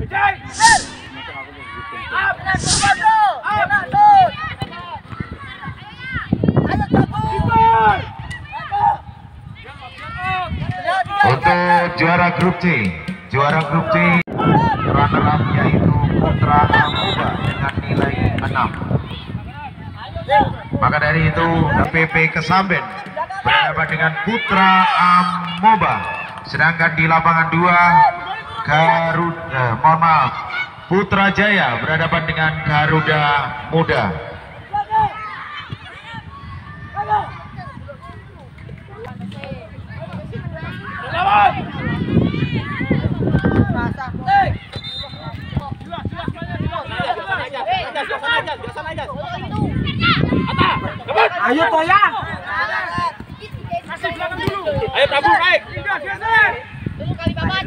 Untuk juara grup C, runner up yaitu Putra Amoba dengan nilai 6. Maka dari itu PP Kesamben berhadapan dengan Putra Amoba. Sedangkan di lapangan 2 Putra Jaya berhadapan dengan Garuda Muda. Ayo Toyang. Ayo Prabu naik. Dulu kali papat.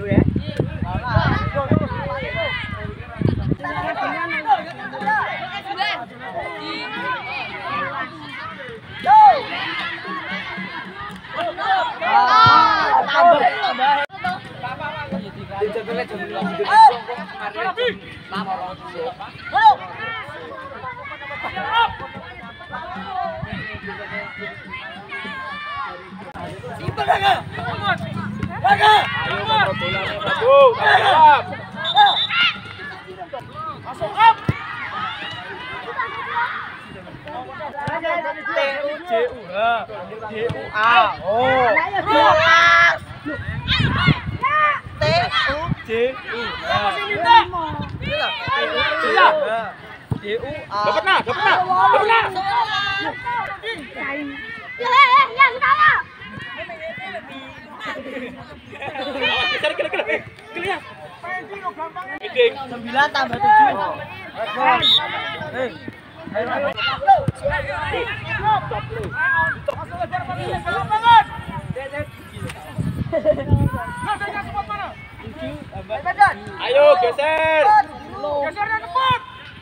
Sembilan tambah 7. Ayo geser. Gesernya cepat.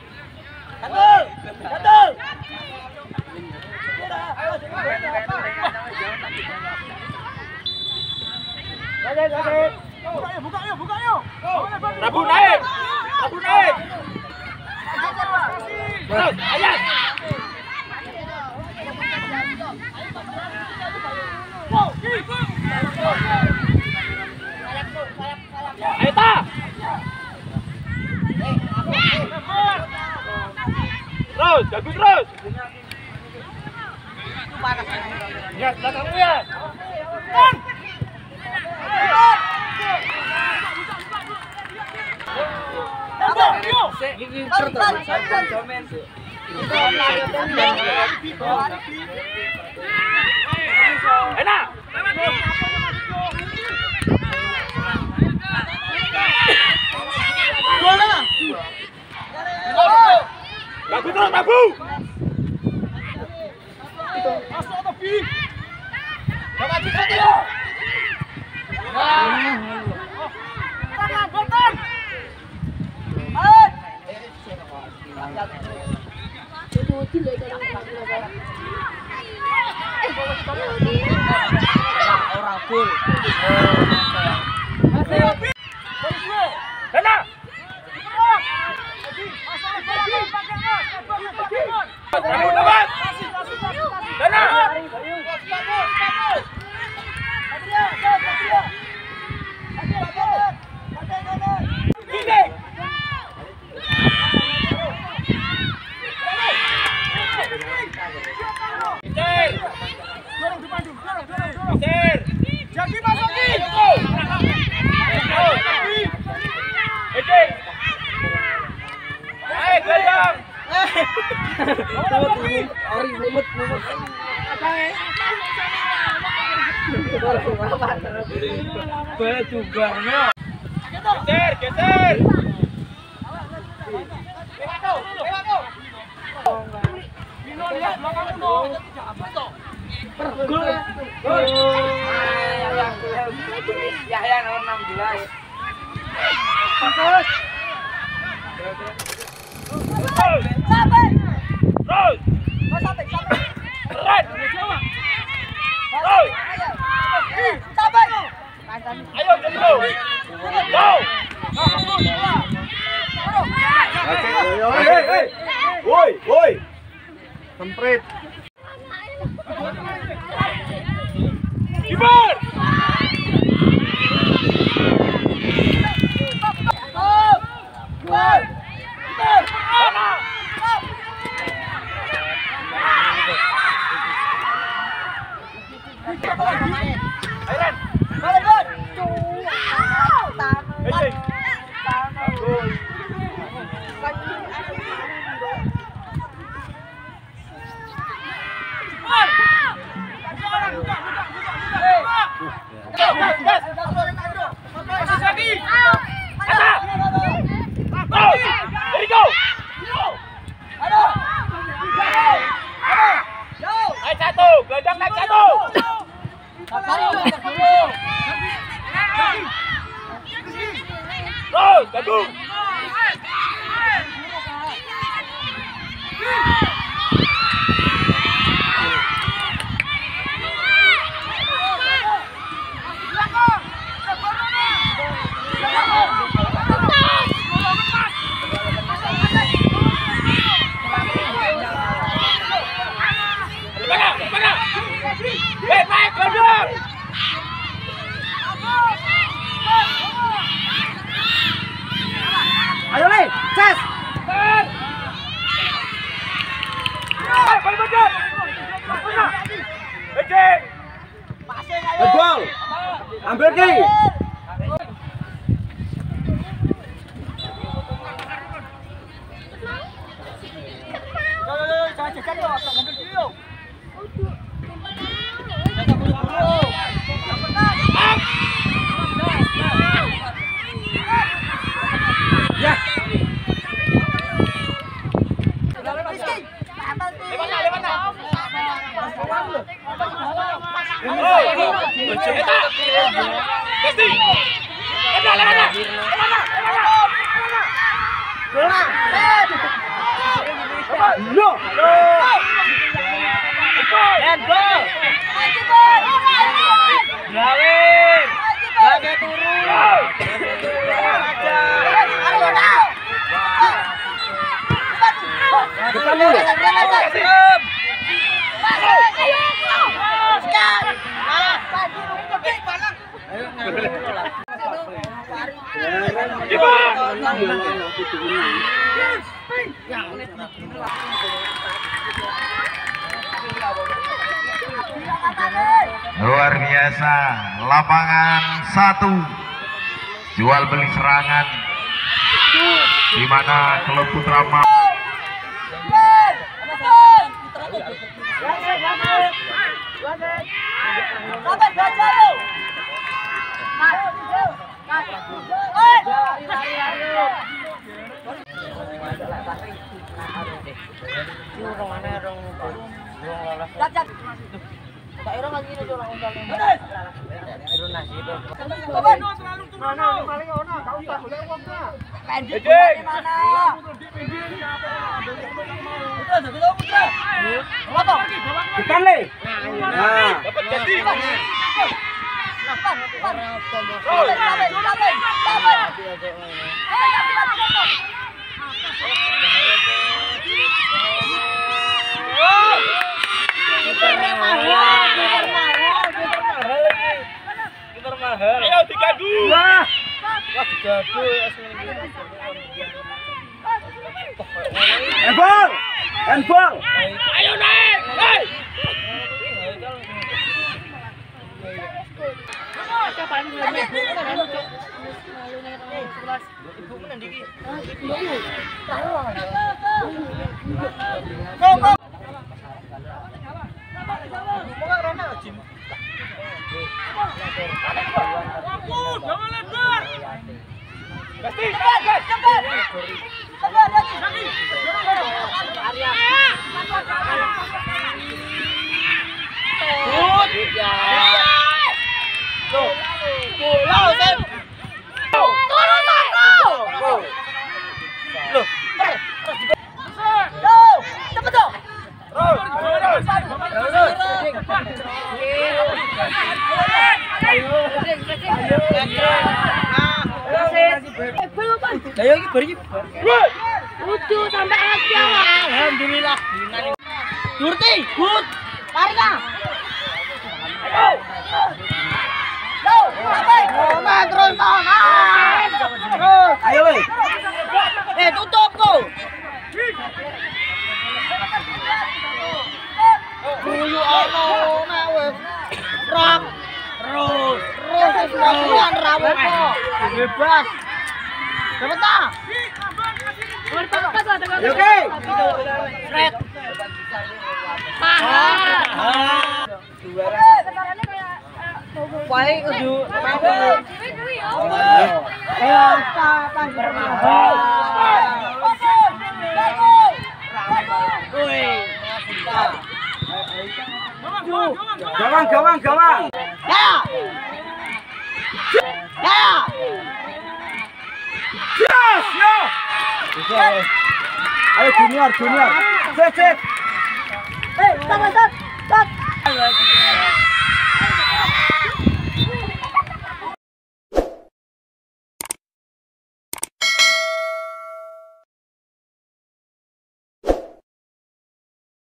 Buka yuk. Prabu naik. Terus, Ayat. Ayo Ta. Terus, jago terus. Itu panas. Ya, belakang ya. Enak. Bagus terus, Prabu. Masuk tapi. Jangan bisa. Botan. Orang full. Jadi masukin. Gelandang. Ori lumut. Apa juga. Geser. Mino lihat belakang dong. Gol. Yahya nomor 16. Fokus. Sampai. Terus. Sampai. Keren. Terus. Sampai. Ayo, go. Go. Kemprit. Kiper. Ayo nih, Ces. Gol. Ambil Ki. Luar biasa, lapangan 1 jual beli serangan di mana klub Putra Mampu Ayo digadu. Wah, digadu. Handball. Ayo naik. Hei. Ayo iki beri. Lucu sampai aja. Alhamdulillah. Durti, good. Lari lah. Go, terus dong. Terus. Ayo weh. Tutup go. Guyu ono nek wis. Rok. Terus jangan rawuh kok. Bebas. Cepet ta. Oke. Fred. Baik kudu Gawang. Ya. Yes, yo. Ayo junior. Set. Stop.